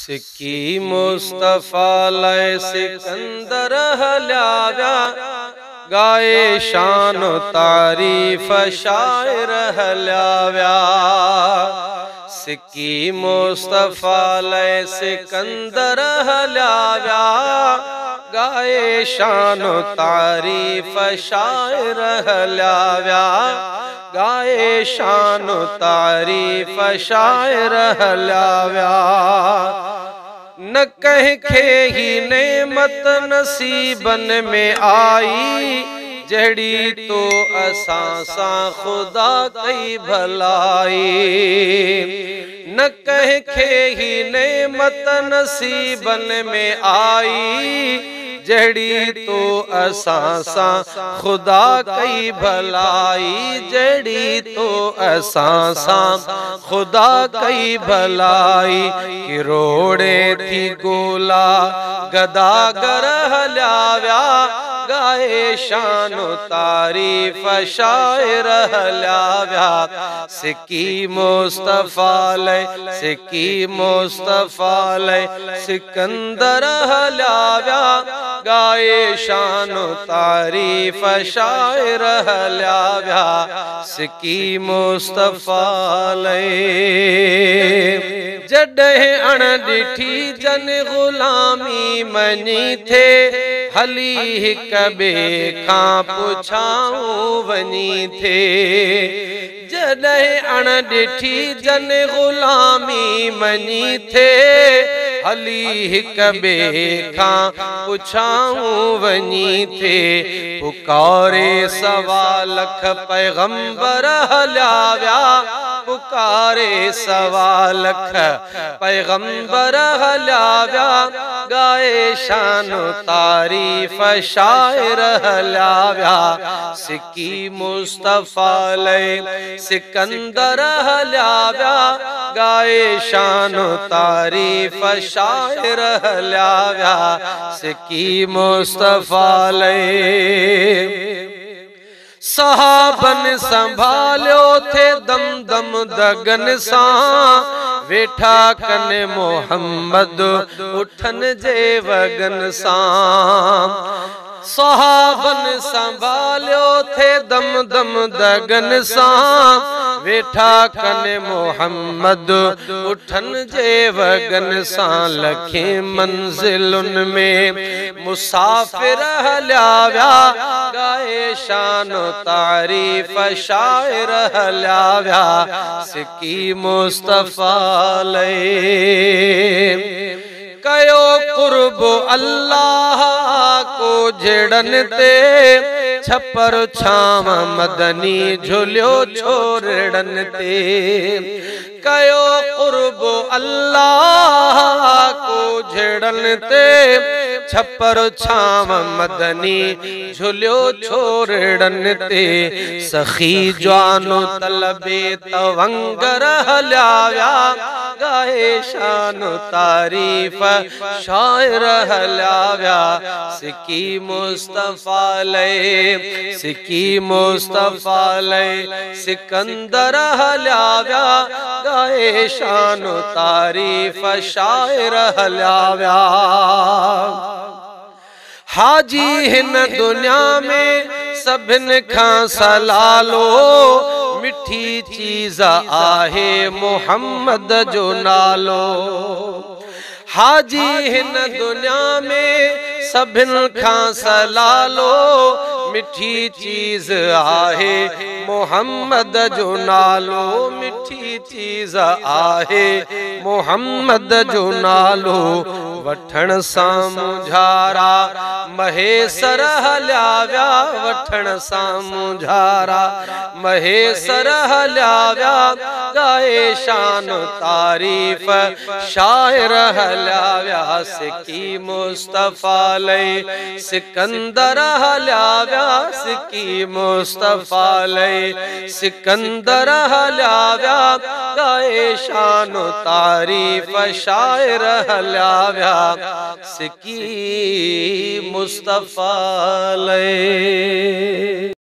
सिक्की मुस्तफा लय सिकंदर हल्याव्या, गाए शान तारीफ शायर हल्याव्या। सिक्की मुस्तफा लय सिकंदर हल्याव्या, गाए शान तारीफ शायर हल्याव्या। गाए शान तारीफ शायर हल्याव्या। न कह खे ही नेमत नसीबन में आई, जड़ी तो असां सां खुदा कई भलाई। न कह खे ही नेमत नसीबन में आई, जड़ी तो असां सां खुदा कई भलाई। जड़ी तो असां सां खुदा कई भलाई। किरोड़े थी गोला गदागर हल्याव्या, गाए शान तारीफ शायर हल्याव्या। सिक्की मुस्तफा लय सिक्की मुस्तफा लय सिकंदर हल्याव्या, गाए शान तारीफ शायर हल्याव्या। सिक्की मुस्तफा लय जॾहिं अण ॾिठी जन गुलामी मनी थे, हली हिक ॿिए खां पुछाऊं वञी थे। जॾहिं अण ॾिठी जन गुलामी मनी थे, हली हिक ॿिए खां पुछाऊं वञी थे। पुकारे सवा लख पैगंबर हल्याव्या, पुकारे सवा लख पैगंबर हल्याव्या। गाए शान तारीफ शायर हल्याव्या। सिक्की मुस्तफा लय सिकंदर हल्याव्या, गाए शान तारीफ शायर हल्याव्या। सिक्की मुस्तफा लय सहाबन संभालियो थे दम दम दगन सां, वेठा कन मोहम्मद उठन जे वगन सां। सहाबन संभालियो थे दम दम दगन सां, वेठा कन मोहम्मद उठन जे वगन सां। लखे मंजिलुन में मुसाफिर हल्याव्या, गाए शान तारीफ शायर हल्याव्या। सिक्की मुस्तफा लय कयो कुर्ब अल्लाह को झेड़न ते, छपर छाम मदनी झुलियो छोरड़न ते। कयो कुर्ब अल्लाह को झेड़न ते, छपर छाम मदनी झुलियो छोरड़न ते। सखी जवानो तलबे तवंगर हल्याव्या, गाए शान तारीफ शायर हल्याव्या। सिक्की मुस्तफा लय सिक्की मुस्तफा लय सिकंदर हल्याव्या, गाए शान तारीफ शायर हल्याव्या। हाजी हिन दुनिया में सभिन खां सलालो, मिठी चीज आहे मोहम्मद जो नालो। हाजी हिन दुनिया में सभिन खां सलालो, मिठी चीज आहे मोहम्मद जो नालो। मिठी चीज आहे मोहम्मद जो नालो। वठण सां मुझारा महेसर हल्याव्या, वठण सां मुझारा महेसर हल्याव्या। गाए शान तारीफ शायर हल्याव्या। सिक्की मुस्तफा लय सिकंदर हल्याव्या, सिक्की मुस्तफा लय सिकंदर हल्याव्या। गाए शान तारीफ शायर हल्याव्या। सिक्की मुस्तफा लय।